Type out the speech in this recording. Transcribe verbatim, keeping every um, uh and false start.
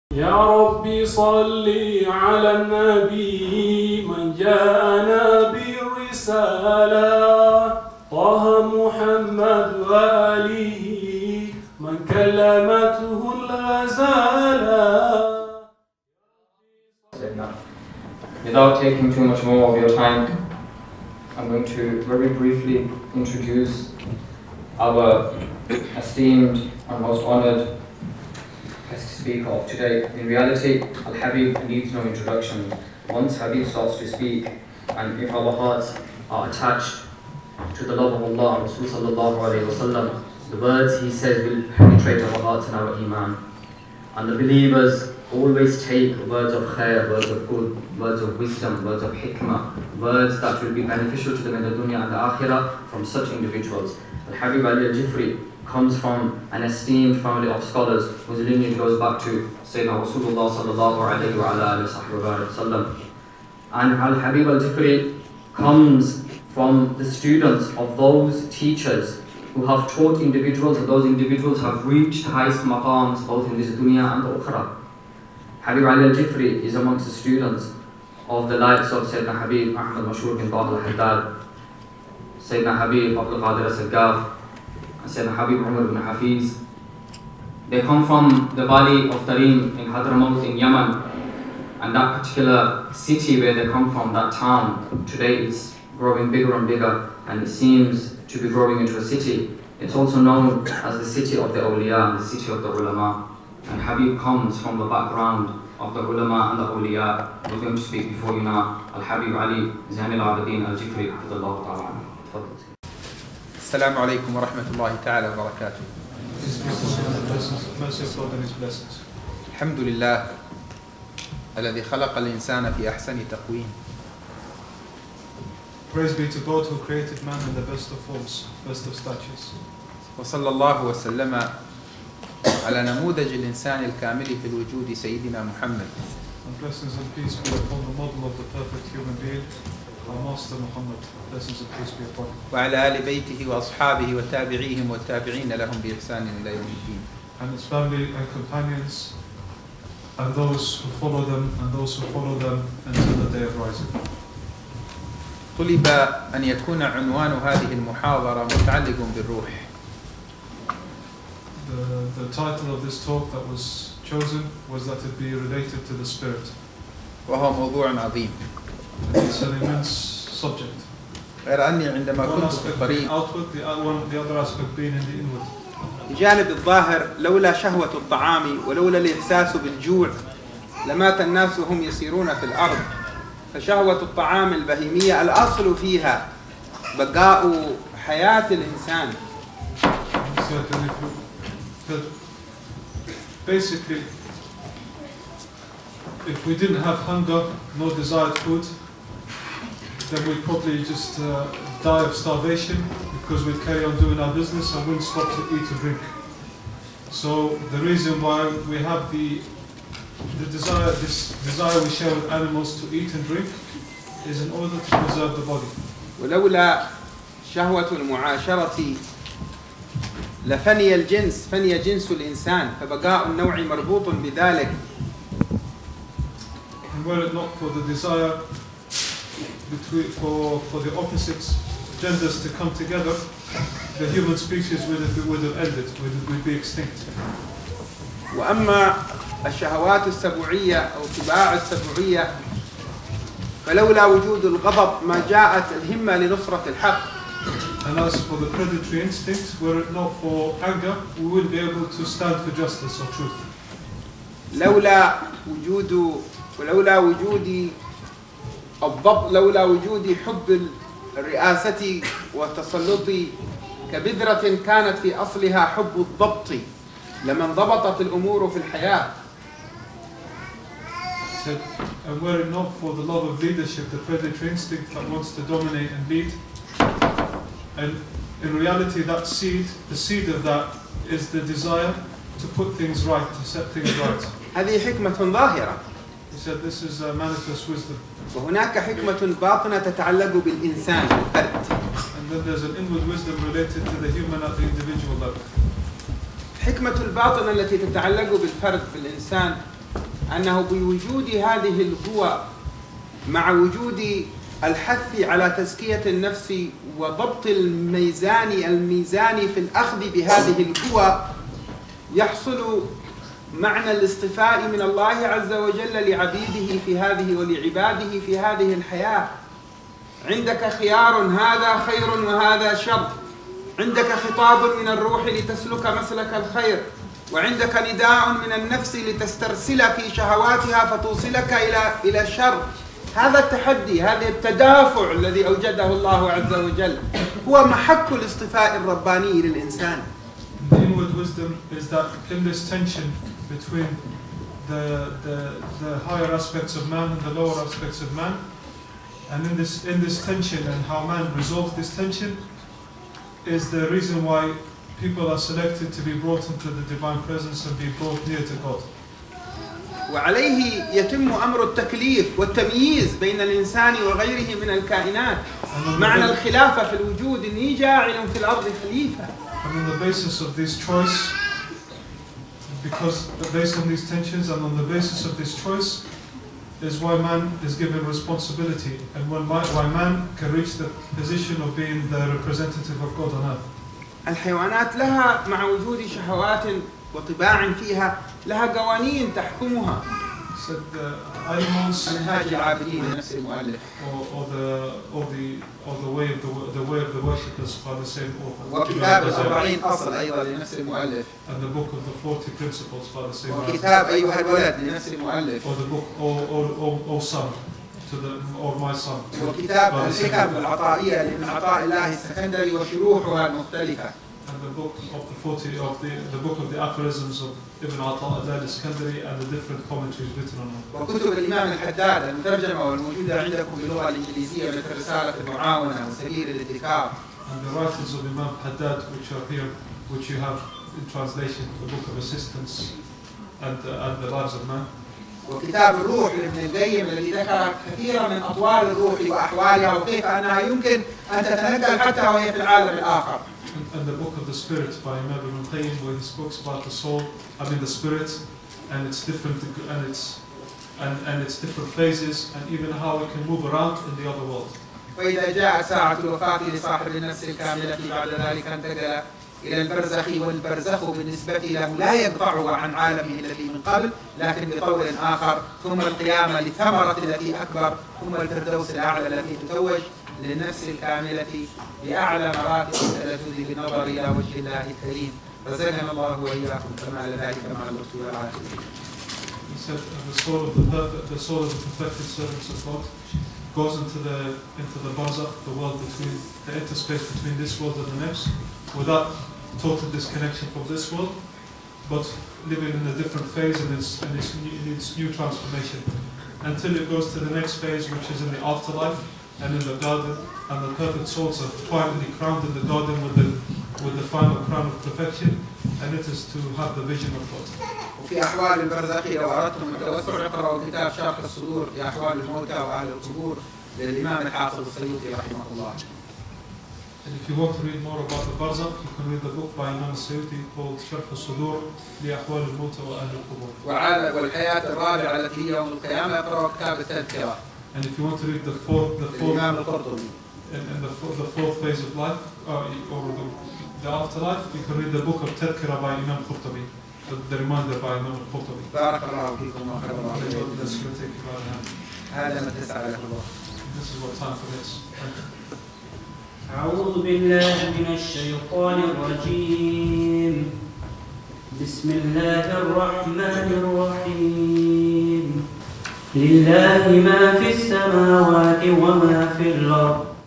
يا ربي صل على النبي من جاءنا بالرسالة طه محمد وآله من كلمته الغزالة. Without taking too much more of your time, I'm going to very briefly introduce our esteemed and most honored guest speaker of today. In reality, Al-Habib needs no introduction. Once Habib starts to speak, and if our hearts are attached to the love of Allah and Rasul sallallahu alayhi wa sallam, the words he says will penetrate our hearts and our iman. And the believers always take words of khair, words of good, words of wisdom, words of hikmah, words that will be beneficial to them in the dunya and the akhirah from such individuals. Al-Habib Ali Al-Jifri comes from an esteemed family of scholars whose lineage goes back to Sayyidina Rasulullah sallallahu alayhi wa sallam. And Al-Habib Al-Jifri comes from the students of those teachers who have taught individuals, and those individuals have reached highest maqams both in this dunya and the ukhra. Habib Ali Al-Jifri is amongst the students of the likes of Sayyidina Habib Ahmad Mashur bin Taha Al-Haddad, Sayyidina Habib Abdul Qadir Al-Saggaf, and Sayyidina Habib Umar bin Hafiz. They come from the valley of Tarim in Hadramaut in Yemen, and that particular city where they come from, that town, today is growing bigger and bigger, and it seems to be growing into a city. It's also known as the city of the awliya and the city of the ulama. And Habib comes from the background of the ulama and the awliya. We're going to speak before you now. Al-Habib Ali Zain al-Abidin Al-Jifri Hafidhullah Ta'ala. Assalamu alaikum wa rahmatullahi ta'ala wa barakatuh. Alhamdulillah alladhi khalaqa al-insana fi ahsani taqween. Praise be to God who created man in the best of forms, best of statures. وصلى الله وسلم على نموذج الإنسان الكامل في الوجود سيدنا محمد. And blessings and peace be upon the model of the perfect human being, our Master Muhammad. Blessings and peace be upon him. وعلى آل بيته وأصحابه وتابعيهم والتابعين لهم بإحسان إلى يوم الدين. And his family and companions, and those who follow them, and those who follow them until the day of rising. طلب أن يكون عنوان هذه المحاضرة متعلق بالروح. The, the title of this talk that was chosen was that it be related to the spirit. وهو موضوع عظيم. It's an immense subject. غير أني عندما One كنت في aspect الطريق being outward, the other, one, the other aspect being in the inward. بجانب الظاهر لولا شهوة الطعام ولولا الإحساس بالجوع لمات الناس وهم يسيرون في الأرض. فشهوة الطعام البهيمية الأصل فيها بقاء حياة الإنسان. Basically, if we didn't have hunger, no desired food, then we'd probably just uh, die of starvation because we'd carry on doing our business and wouldn't stop to eat or drink. So the reason why we have the the desire, this desire we share with animals to eat and drink, is in order to preserve the body. ولولا شهوة المعاشرة لفني الجنس فني جنس الإنسان فبقاء النوع مربوط بذلك. And were it not for the desire between for for the opposites genders to come together, the human species would have would have ended, would would be extinct. وأما الشهوات السبوعية أو طباع السبوعية فلولا وجود الغضب ما جاءت الهمة لنصرة الحق. And as for the predatory instinct, were it not for anger, we wouldn't be able to stand for justice or truth. لولا وجود ولولا وجود الضبط لولا وجود حب الرئاسة والتسلط كبذرة كانت في أصلها حب الضبط لما انضبطت الأمور في الحياة. So, and were it not for the love of leadership, the predatory instinct that wants to dominate and lead, and in reality that seed, the seed of that is the desire to put things right, to set things right. هذه حكمة ظاهرة. He said this is a manifest wisdom. وهناك حكمة باطنة تتعلق بالإنسان الفرد. And then there's an inward wisdom related to the human at the individual level. حكمة الباطنة التي تتعلق بالفرد بالإنسان أنه بوجود هذه القوى مع وجود الحث على تزكية النفس وضبط الميزان الميزان في الأخذ بهذه القوى يحصل معنى الاصطفاء من الله عز وجل لعبيده في هذه ولعباده في هذه الحياة. عندك خيار، هذا خير وهذا شر، عندك خطاب من الروح لتسلك مسلك الخير، وعندك نداء من النفس لتسترسل في شهواتها فتوصلك إلى إلى الشر. هذا التحدي، هذا التدافع الذي أوجده الله عز وجل هو محك الاصطفاء الرباني للإنسان. The inward wisdom is that in this tension between the, the, the higher aspects of man and the lower aspects of man, and in this, in this tension and how man resolves this tension is the reason why people are selected to be brought into the divine presence and be brought near to God. وعليه يتم أمر التكليف والتمييز بين الإنسان وغيره من الكائنات. معنى الخلافة في الوجود إني جاعل في الأرض خليفة. And on the basis of this choice, because based on these tensions and on the basis of this choice, is why man is given responsibility and when man, why man can reach the position of being the representative of God on earth. الحيوانات لها مع وجود شهوات وطباع فيها لها قوانين تحكمها. Said the animals منهاج العابدين لنفس المؤلف. or, or the or the or the way of the the way of the worshippers by the same author. وكتاب الأربعين أصل أيضا لنفس المؤلف. And the book of the forty principles by the same author. وكتاب أيها الولد لنفس المؤلف. Or the book or or or, or son to the or my son. وكتاب الحكم العطائية لابن عطاء الله السكندري وشروحها المختلفة. And the book of the forty of the the book of the aphorisms of Ibn Ata'illah al-Iskandari and the different commentaries written on them. وكتب الإمام الحداد المترجمة والموجودة عندكم باللغة الإنجليزية مثل رسالة المعاونة وسبيل الادكار. And the writings of Imam Haddad, which are here, which you have in translation, the book of assistance and uh, and the lives of man. وكتاب الروح لابن القيم الذي ذكر كثيرا من أطوار الروح وأحوالها وكيف أنها يمكن أن تتنقل حتى وهي في العالم الآخر. And the book of the spirit by Imam Ibn Qayyim, where he speaks about the soul, I mean the spirit, and its different and its and and its different phases, and even how it can move around in the other world. وإذا جاءت ساعة الوفاة لصاحب النفس الكاملة بعد ذلك انتقل إلى البرزخ، والبرزخ بالنسبة له لا يقطعه عن عالمه الذي من قبل لكن بطور آخر، ثم القيامة لثمرة التي أكبر، ثم الفردوس الأعلى التي تتوج للنفس الكاملة بأعلى مراتب التلذذ بالنظر إلى وجه الله الكريم. رزقنا الله وإياكم كمال ذلك مع اللطف والعافية. He said, the soul of the perfect, the soul of the perfected servants of God goes into the into the barzakh, the world between the interspace between this world and the next, without total disconnection from this world, but living in a different phase in its in its new, in its new transformation, until it goes to the next phase, which is in the afterlife and in the garden, and the perfect souls are finally crowned in the garden with the with the final crown of perfection, and it is to have the vision of God. وفي أحوال البرزخ لو أردتم التوسع اقرأوا كتاب شرح الصدور في أحوال الموتى وأهل القبور للإمام الحافظ السيوطي رحمه الله. And if you want to read more about the barzakh, you can read the book by Imam Sayyuti called شرح الصدور لأحوال الموتى وأهل القبور. وعلى والحياة الرابعة التي هي يوم القيامة اقرأوا كتاب التذكرة. And if you want to read the fourth, the fourth, الإمام القرطبي. and, and the, fourth, the fourth phase of life, uh, or the, the afterlife, you can read the book of Tadkira by Imam Qurtubi, the, the reminder by Imam Qurtubi. بارك الله فيكم وخير الله إليكم. That's going to take you by hand. هذا ما تسعى له الله. This is what time for this. Thank you. أعوذ بالله من الشيطان الرجيم. بسم الله الرحمن الرحيم. لله ما في السماوات وما في الأرض